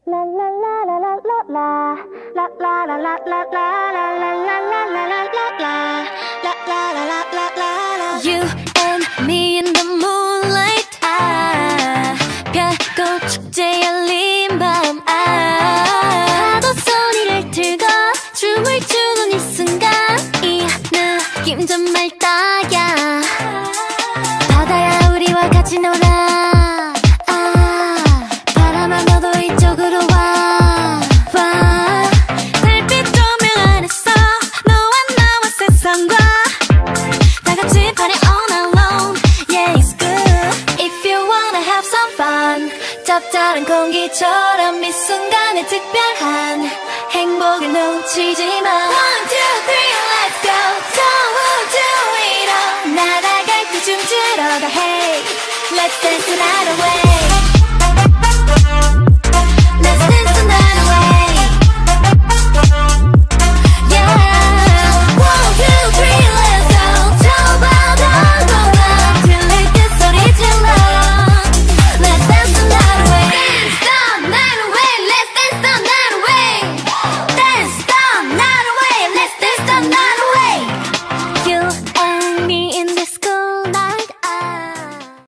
You and me in the moonlight. 별꽃 축제 열린 밤. 파도 소리를 들고 춤을 추는 이 순간, 이 느낌 정말 딱이야. 바다야 우리와 같이 놀아. 바람아 너도 이쪽으로 와. 달빛 조명 안에서 너와 나와 세상과 다 같이 party all night long. Yeah, it's good if you wanna have some fun. 짭짤한 공기처럼 이 순간에 특별한 행복을 놓치지 마. 1, 2, 3, let's go. Don't do it all. 날아갈 때 춤추러 가. Hey, let's dance the night away.